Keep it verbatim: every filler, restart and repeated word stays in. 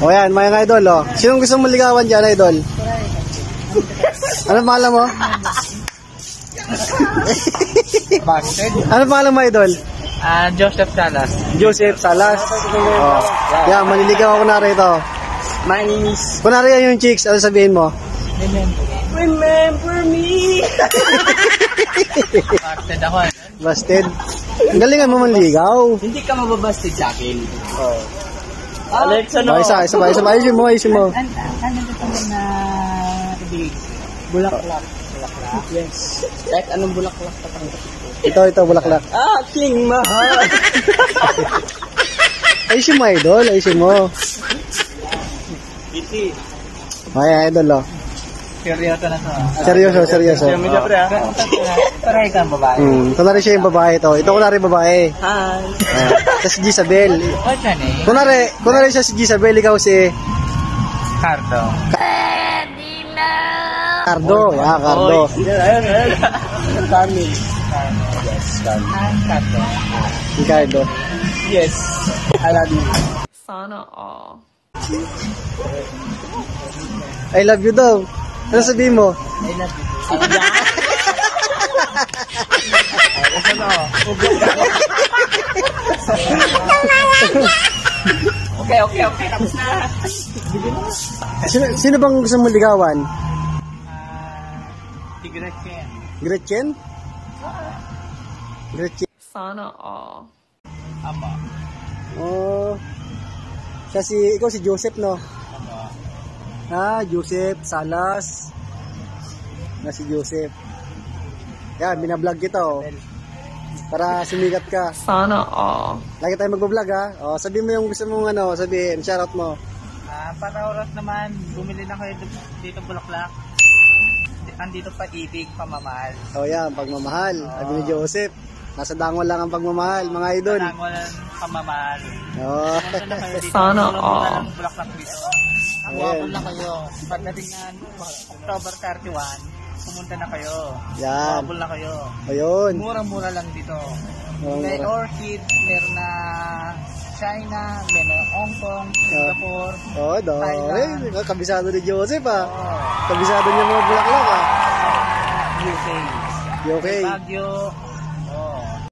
O yan, mga idol, oh. Sinong gusto mong ligawan dyan, idol? Ano pangalan mo? Ano pangalan mo, idol? Ah, uh, Joseph Salas. Joseph Salas. Oh. Yan, maniligaw ako na rito. My name is... Kunwari yan yung chicks, ano sabihin mo? Remember. Remember me! Busted ako. Busted? Ang galingan mo manligaw. Hindi ka mababasted sa akin. Oh. Alex, ano? Oh, isa, isa, isa, isa, ayusin mo, ayusin mo. Ano ito mo na ibig? Bulaklak. Bulaklak? Yes. Kahit anong bulaklak patanggapin ko. Ito, ito, bulaklak. Aking mahal! Ayusin mo, idol, ayusin mo. Iti. Ay, idol, oh. Seryoso na to. Seryoso, seryoso. Medyo pre, ha? Paray ka ang babae. Hmm, kunwari siya yung babae to. Ito kunwari babae. Hi. Uh, Tapos si Gisabel. What's your name? Kunwari, kunwari siya si Gisabel, ikaw si... Cardo. Cardo, yeah, Cardo. Ayun, ayun, ayun. Carmen. Yes, Carmen. Cardo. Ricardo. Yes. I love you. Sana all. I love you daw. Ano sabihin mo? I love you. Ano? Okay, okay, okay. Tapos na. Sino, sino bang gusto mo ligawan? Ah, si Gretchen. Gretchen? Gretchen. Sana all. Apa. Oh. Siya si, ikaw si Joseph, no? Apa. Ah, Joseph Salas. Na si Joseph. Yan, binablog kita, oh. Para sumikat ka. Sana all. Lagi tayo magbablog, ha? Oh, sabihin mo yung gusto mong ano, sabihin, shoutout mo. Ah, para oras naman, bumili na kayo dito Bulaklak. Andito pa ibig, pamamahal. Oh, yan, pagmamahal. Oh. Sabi ni Joseph, nasa dangon lang ang pagmamahal, mga idol. Dangon lang pamamahal. Oh. Sana all. Bulaklak dito. Ang wapol na kayo. Pagdating na October thirty-one, pumunta na kayo. Yan. Wapol na kayo. Ayun. Murang-mura lang dito. Murang-mura. May orchid, meron na China, meron na Hong Kong, Singapore, Oh, do. Thailand. Eh, kabisado ni Joseph, ah. Oh, Kabisado niya mga bulaklak, ah. U K. Okay. Baguio,